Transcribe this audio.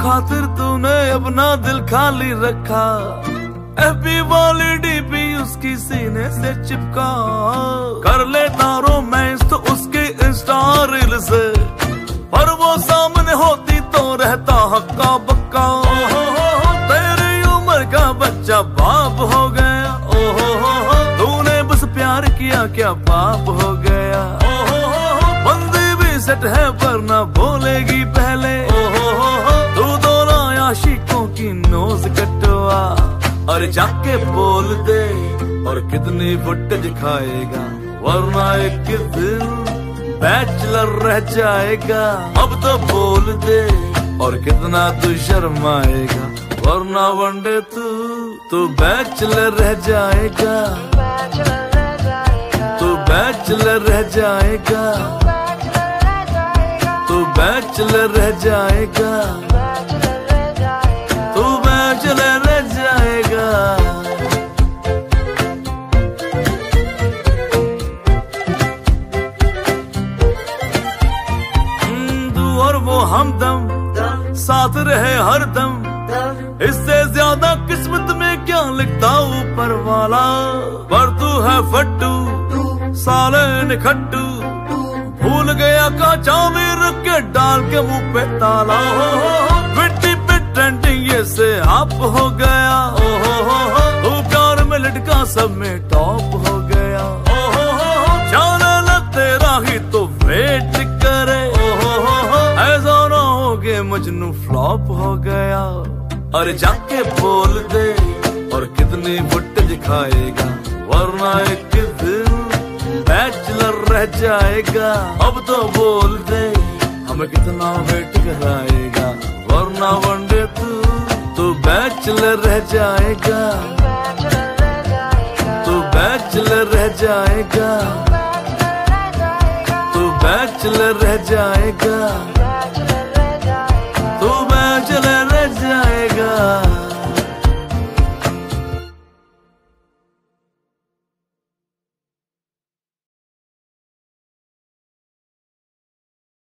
खातिर तूने अपना दिल खाली रखा, एफबी वाली डीपी उसकी सीने से चिपका। कर लेता रोमांस तो उसके इंस्टा रील से, पर वो सामने होती तो रहता हक्का बक्का। तेरी उम्र का बच्चा बाप हो गया, तूने बस प्यार किया क्या पाप हो गया। बंदी भी सेट है पर ना बोलेगी पहले, तू दोनों आशिकों की नोज कटवा। और जाके बोल दे और कितनी फुटेज खाएगा, वरना एक दिन बैचलर रह जाएगा। अब तो बोल दे और कितना तू शर्माएगा, वरना वनडे तू बैचलर रह जाएगा। तू बैचलर रह जाएगा, तू बैचलर रह जाएगा, तू बैचलर रह जाएगा। तू और वो हमदम साथ रहे हरदम, इससे ज्यादा किस्मत में क्या लिखता ऊपर वाला। पर तू है फट्टू साले निखट्टू, भूल गया काचा में रख के डाल के मुंह पे ताला। मिट्टी पे ट्रेंडिंग ये से आप हो गया, तू प्यार में लटका सब में टॉप हो गया। जाने लग तेरा ही तो वेट करे, ऐसा ना हो गए मजनू फ्लॉप हो गया। और जाके बोल दे और कितनी फुटेज खाएगा, वरना एक दिन बैचलर रह जाएगा। अब तो बोल दे हमें कितना वेट कराएगा, वरना वनडे तू बैचलर रह जाएगा। तू बैचलर रह जाएगा, तू बैचलर रह जाएगा।